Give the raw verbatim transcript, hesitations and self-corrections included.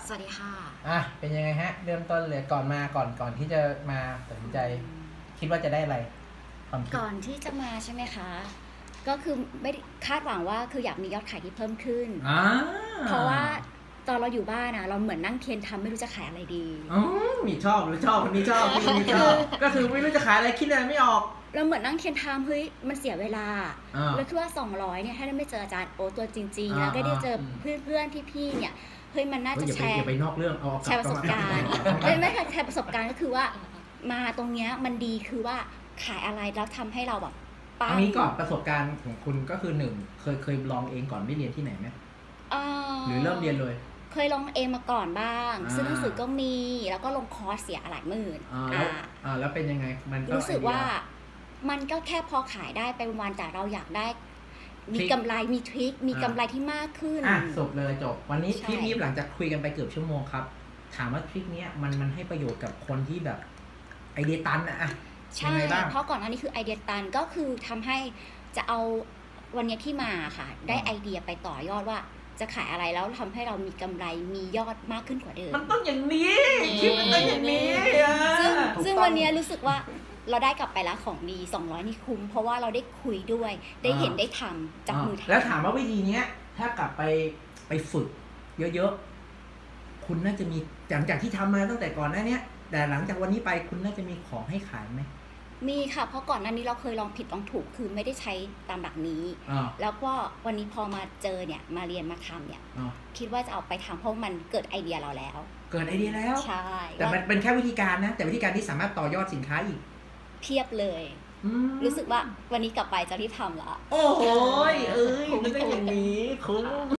สวัสดีค่ะอ่ะเป็นยังไงฮะเริ่มต้นเลยก่อนมาก่อนก่อนที่จะมาตัดสินใจคิดว่าจะได้อะไรก่อนที่จะมาใช่ไหมคะก็คือไม่คาดหวังว่าคืออยากมียอดขายที่เพิ่มขึ้นเพราะว่าตอนเราอยู่บ้านนะเราเหมือนนั่งเทียนทำไม่รู้จะขายอะไรดีอ๋อมีชอบหรือชอบคนนี้ชอบคนนี้ชอบก็คือไม่รู้จะขายอะไรคิดอะไรไม่ออกเราเหมือนนั่งเทียนทำเฮ้ยมันเสียเวลาแล้วคือว่าสองร้อยเนี่ยถ้าได้ไม่เจออาจารย์โอตัวจริงๆแล้วก็ได้เจอเพื่อนๆพี่ๆเนี่ยเฮ้ยมันน่าจะแชร์ไปนอกเรื่องเอาแชร์ประสบการณ์ไม่ไม่ค่ะแชร์ประสบการณ์ก็คือว่ามาตรงเนี้ยมันดีคือว่าขายอะไรแล้วทำให้เราแบบปังอันนี้ก่อนประสบการณ์ของคุณก็คือหนึ่งเคยเคยลองเองก่อนไม่เรียนที่ไหนไหมหรือเริ่มเรียนเลยเคยลองเองมาก่อนบ้างซื้อหนังสือก็มีแล้วก็ลงคอร์สเสียหลายหมื่นอ่าอ่าแล้วเป็นยังไงมันก็รู้สึกว่ามันก็แค่พอขายได้เป็นวันแต่เราอยากได้มีกำไรมีทริคมีกำไรที่มากขึ้นอ่ะจบเลยจบวันนี้ทริคนี้หลังจากคุยกันไปเกือบชั่วโมงครับถามว่าทริคนี้มันมันให้ประโยชน์กับคนที่แบบไอเดียตันนะอ่ะใช่เพราะก่อนอันนี้คือไอเดียตันก็คือทำให้จะเอาวันนี้ที่มาค่ะได้ไอเดียไปต่อยอดว่าจะขายอะไรแล้วทำให้เรามีกำไรมียอดมากขึ้นกว่าเดิมมันต้องอย่างนี้คิดมันต้องอย่างนี้ซึ่งซึ่งวันนี้รู้สึกว่าเราได้กลับไปแล้วของดีสองร้อยนี่คุ้มเพราะว่าเราได้คุยด้วยได้เห็นได้ทำจับมือทำแล้วถามว่าวิธีนี้ถ้ากลับไปไปฝึกเยอะๆคุณน่าจะมีหลังจากที่ทำมาตั้งแต่ก่อนหน้านี้แต่หลังจากวันนี้ไปคุณน่าจะมีของให้ขายไหมมีค่ะเพราะก่อนหน้านี้เราเคยลองผิดลองถูกคือไม่ได้ใช้ตามหลักนี้แล้วก็วันนี้พอมาเจอเนี่ยมาเรียนมาทำเนี่ยคิดว่าจะเอาไปทำเพราะมันเกิดไอเดียเราแล้วเกิดไอเดียแล้วใช่แต่มันเป็นแค่วิธีการนะแต่วิธีการที่สามารถต่อยอดสินค้าอีกเพียบเลยรู้สึกว่าวันนี้กลับไปจะรีบทำละโอ้โหเอ้ยมันต้องอย่างนี้คุ้ม